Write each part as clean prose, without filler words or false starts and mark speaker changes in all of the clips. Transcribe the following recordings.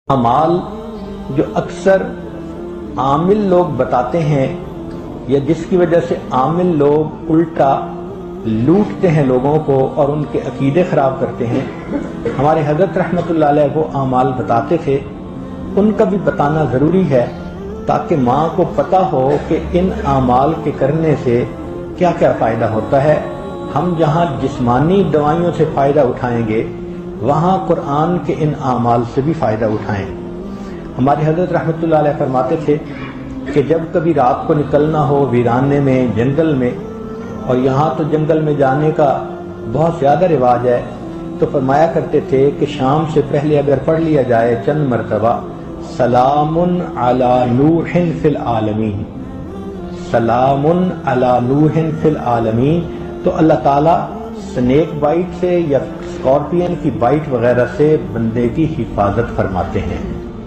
Speaker 1: अमाल जो अक्सर आमिल लोग बताते हैं या जिसकी वजह से आमिल लोग उल्टा लूटते हैं लोगों को और उनके अकीदे ख़राब करते हैं, हमारे हज़रत रहमतुल्लाह अलैह वो अमाल बताते थे, उनका भी बताना ज़रूरी है ताकि माँ को पता हो कि इन अमाल के करने से क्या क्या फ़ायदा होता है। हम जहाँ जिस्मानी दवाइयों से फ़ायदा उठाएंगे वहाँ कुरान के इन अमाल से भी फ़ायदा उठाएं। हमारे हज़रत रहमतुल्लाह अलैह फरमाते थे कि जब कभी रात को निकलना हो वीराने में, जंगल में, और यहाँ तो जंगल में जाने का बहुत ज़्यादा रिवाज है, तो फरमाया करते थे कि शाम से पहले अगर पढ़ लिया जाए चंद मरतबा सलामुन अला नूहिन फिल आलमीन, सलामुन अला नूहिन फिल आलमीन, तो अल्लाह ताला स्नेक बाइट से या स्कॉर्पियन की बाइट वगैरह से बंदे की हिफाजत फरमाते हैं।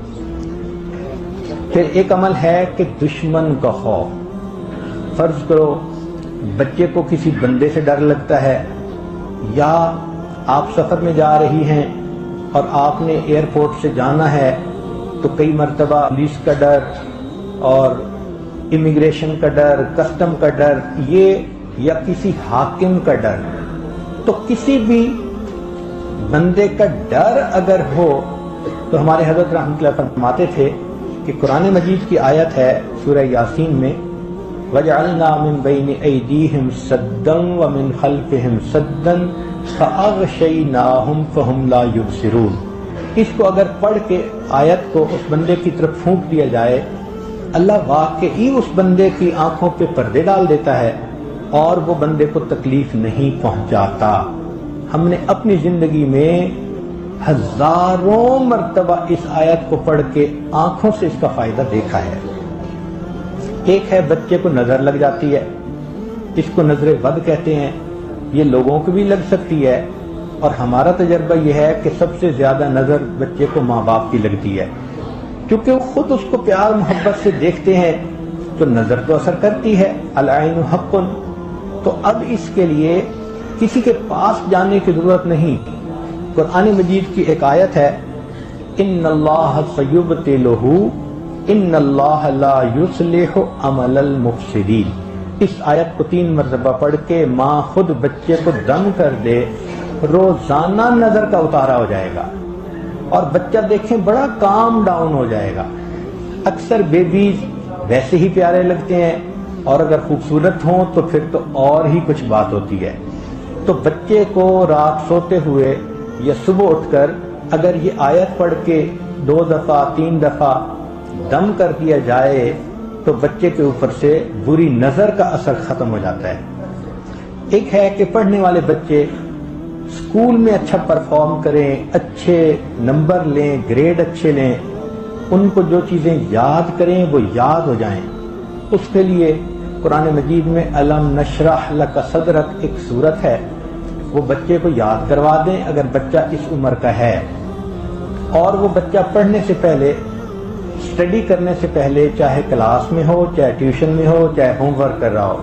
Speaker 1: फिर एक अमल है कि दुश्मन का खौफ। फर्ज करो बच्चे को किसी बंदे से डर लगता है, या आप सफ़र में जा रही हैं और आपने एयरपोर्ट से जाना है, तो कई मरतबा पुलिस का डर और इमिग्रेशन का डर, कस्टम का डर, ये या किसी हाकिम का डर, तो किसी भी बंदे का डर अगर हो तो हमारे हज़रत रहमतुल्लाह फरमाते थे कि कुरान मजीद की आयत है सूरह यासीन में, वजअलना मिन बैनि ऐदीहिम सद्दन व मिन खल्फिहिम सद्दन फअग़शयनाहुम फहुम ला युबसिरून। इसको अगर पढ़ के आयत को उस बंदे की तरफ फूंक दिया जाए, अल्लाह वाकई उस बंदे की आंखों पे पर्दे डाल देता है और वो बंदे को तकलीफ नहीं पहुंचाता। हमने अपनी जिंदगी में हजारों मर्तबा इस आयत को पढ़ के आंखों से इसका फायदा देखा है। एक है बच्चे को नजर लग जाती है, इसको नजर बद कहते हैं, ये लोगों को भी लग सकती है, और हमारा तजर्बा यह है कि सबसे ज्यादा नजर बच्चे को माँ बाप की लगती है, क्योंकि वो खुद उसको प्यार मोहब्बत से देखते हैं, तो नजर तो असर करती है, अल आइनु हक्कुन। तो अब इसके लिए किसी के पास जाने की जरूरत नहीं। कुरान मजीद की एक आयत है, इन्नल्लाह सयुब्तिलुहु इन्नल्लाह ला युस्लिहु अमलल मुफसिदीन। इस आयत को 3 मरतबा पढ़ के माँ खुद बच्चे को दम कर दे, रोजाना नजर का उतारा हो जाएगा और बच्चा देखें बड़ा काम डाउन हो जाएगा। अक्सर बेबीज वैसे ही प्यारे लगते हैं, और अगर खूबसूरत हों तो फिर तो और ही कुछ बात होती है। तो बच्चे को रात सोते हुए या सुबह उठकर अगर ये आयत पढ़ के 2 दफा 3 दफा दम कर दिया जाए तो बच्चे के ऊपर से बुरी नजर का असर खत्म हो जाता है। एक है कि पढ़ने वाले बच्चे स्कूल में अच्छा परफॉर्म करें, अच्छे नंबर लें, ग्रेड अच्छे लें, उनको जो चीजें याद करें वो याद हो जाएं। उसके लिए कुरान मजीद में अलम नशरह लका सदरक एक सूरत है, वो बच्चे को याद करवा दें अगर बच्चा इस उम्र का है, और वो बच्चा पढ़ने से पहले, स्टडी करने से पहले, चाहे क्लास में हो, चाहे ट्यूशन में हो, चाहे होमवर्क कर रहा हो,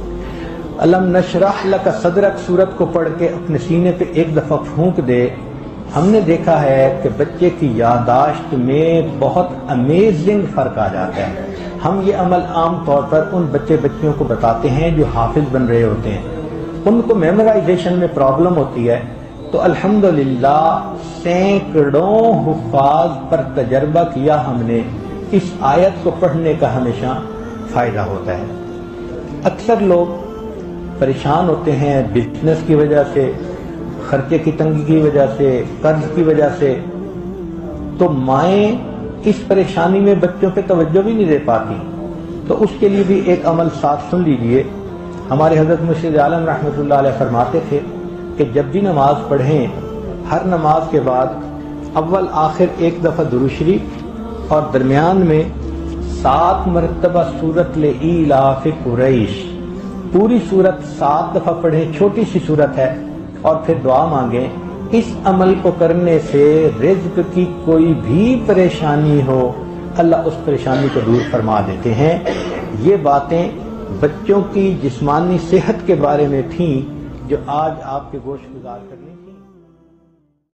Speaker 1: अलम नशरह लका सदरक सूरत को पढ़ के अपने सीने पे एक दफा फूंक दे। हमने देखा है कि बच्चे की यादाश्त में बहुत अमेजिंग फर्क आ जाता है। हम ये अमल आम तौर पर उन बच्चियों को बताते हैं जो हाफिज बन रहे होते हैं, उनको मेमोराइजेशन में प्रॉब्लम होती है, तो अल्हम्दुलिल्लाह सैकड़ों हुफ्फाज पर तजर्बा किया हमने, इस आयत को पढ़ने का हमेशा फायदा होता है। अक्सर लोग परेशान होते हैं बिजनेस की वजह से, खर्चे की तंगी की वजह से, कर्ज की वजह से, तो माएँ इस परेशानी में बच्चों पे तवज्जो भी नहीं दे पाती। तो उसके लिए भी एक अमल साथ सुन लीजिए। हमारे हज़रत मुर्शिद आलम रहमतुल्लाह अलैह फरमाते थे कि जब भी नमाज पढ़ें, हर नमाज के बाद अव्वल आखिर एक दफ़ा दुरूद शरीफ और दरमियान में 7 मरतबा सूरत ले इलाफ़ कुरैश, पूरी सूरत 7 दफ़ा पढ़ें, छोटी सी सूरत है, और फिर दुआ मांगें। इस अमल को करने से रिज़्क की कोई भी परेशानी हो, अल्लाह उस परेशानी को दूर फरमा देते हैं। ये बातें बच्चों की जिस्मानी सेहत के बारे में थीं जो आज आपके गोश गुजार करनी